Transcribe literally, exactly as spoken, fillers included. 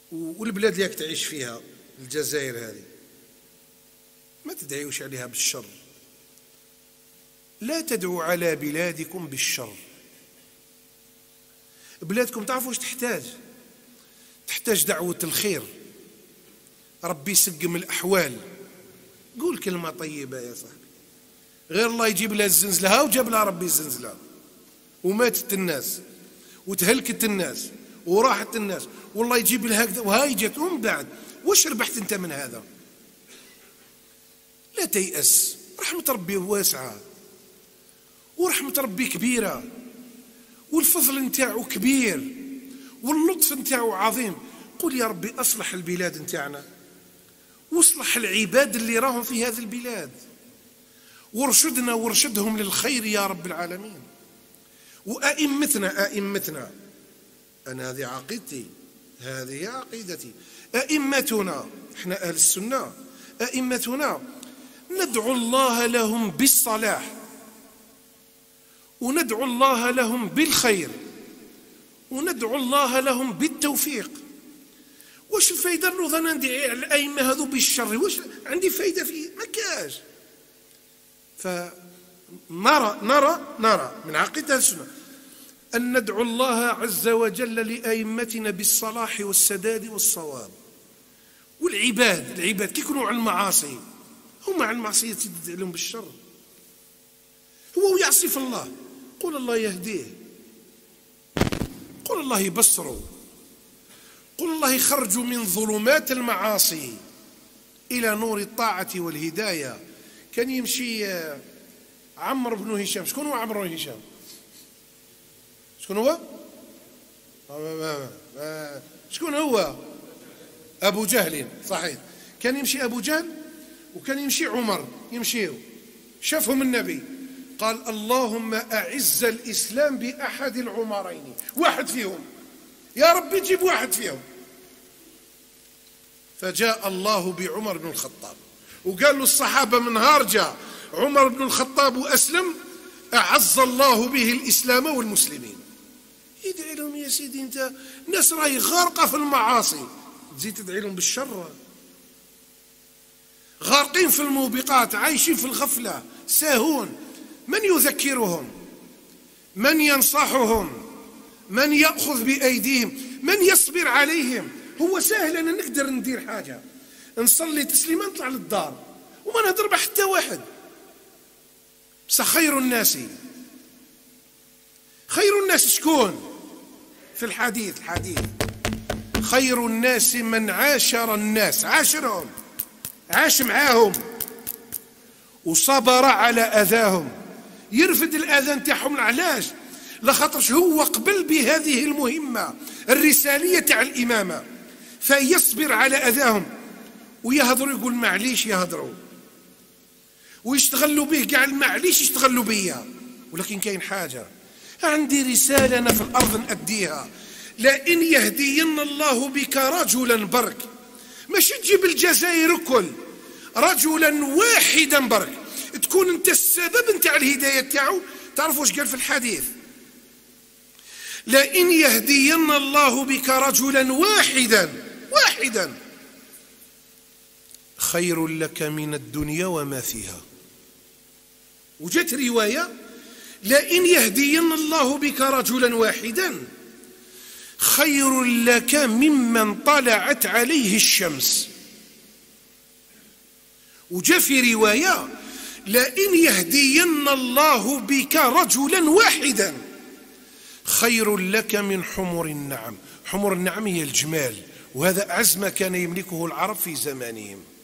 والبلاد اللي راك تعيش فيها الجزائر هذه ما تدعيوش عليها بالشر. لا تدعوا على بلادكم بالشر. بلادكم تعرفوا واش تحتاج؟ تحتاج دعوة الخير، ربي يسقم الأحوال. قول كلمة طيبة يا صاحبي، غير الله يجيب لها الزنزلة، وجاب لها ربي الزنزلة وماتت الناس وتهلكت الناس وراحت الناس، والله يجيب لها هكذا وهاي جت. ومن بعد واش ربحت انت من هذا؟ لا تيأس، رحمة ربي واسعة ورحمة ربي كبيرة والفضل نتاعو كبير واللطف نتاعو عظيم. قل يا ربي أصلح البلاد نتاعنا واصلح العباد اللي راهم في هذه البلاد، وارشدنا وارشدهم للخير يا رب العالمين. وأئمتنا أئمتنا أنا هذه عقيدتي، هذه عقيدتي، أئمتنا احنا أهل السنة، أئمتنا ندعو الله لهم بالصلاح وندعو الله لهم بالخير وندعو الله لهم بالتوفيق. واش الفايدة نوض انا ندعي على الأئمة هذو بالشر؟ واش عندي فايدة فيه؟ ما كاش. فنرى نرى نرى من عقيدة السنة أن ندعو الله عز وجل لأئمتنا بالصلاح والسداد والصواب. والعباد العباد كي يكونوا على المعاصي هم على المعصية تدعي لهم بالشر، هو يعصي في الله، قول الله يهديه، قول الله يبصره، قل الله يخرجوا من ظلمات المعاصي إلى نور الطاعة والهداية. كان يمشي عمرو بن هشام. شكون هو عمرو بن هشام؟ شكون هو؟ شكون هو؟ أبو جهل، صحيح. كان يمشي أبو جهل وكان يمشي عمر، يمشيوا شافهم النبي قال اللهم أعز الإسلام بأحد العمرين، واحد فيهم يا ربي جيب واحد فيهم. فجاء الله بعمر بن الخطاب وقال له الصحابة من نهار جاء عمر بن الخطاب وأسلم أعز الله به الإسلام والمسلمين. يدعي لهم يا سيدي أنت ناس راهي غارقة في المعاصي تزيد تدعي لهم بالشر، غارقين في الموبقات، عايشين في الغفلة، ساهون. من يذكرهم؟ من ينصحهم؟ من يأخذ بأيديهم؟ من يصبر عليهم؟ هو سهل أنا نقدر ندير حاجة، نصلي تسليما نطلع للدار وما نهضر مع حتى واحد. بصح خير الناس خير الناس شكون؟ في الحديث الحديث خير الناس من عاشر الناس، عاشرهم، عاش معاهم وصبر على أذاهم، يرفد الأذى نتاعهم. علاش؟ لخاطرش هو قبل بهذه المهمة الرسالية تاع الإمامة، فيصبر على أذاهم ويهضروا يقول معليش يهضروا ويشتغلوا به كاع معليش يشتغلوا بيا، ولكن كاين حاجة عندي رسالة أنا في الأرض نأديها. لئن يهدين الله بك رجلا برك، ماشي تجيب الجزائر كل رجلا واحدا برك تكون انت السبب نتاع الهداية تاعو. تعرفوا واش قال في الحديث؟ لئن يهدين الله بك رجلا واحدا واحدا خير لك من الدنيا وما فيها. وجت رواية لئن يهدين الله بك رجلا واحدا خير لك ممن طلعت عليه الشمس. وجاء في رواية لئن يهدين الله بك رجلا واحدا خير لك من حمر النعم. حمر النعم هي الجمال، وهذا أعز ما كان يملكه العرب في زمانهم.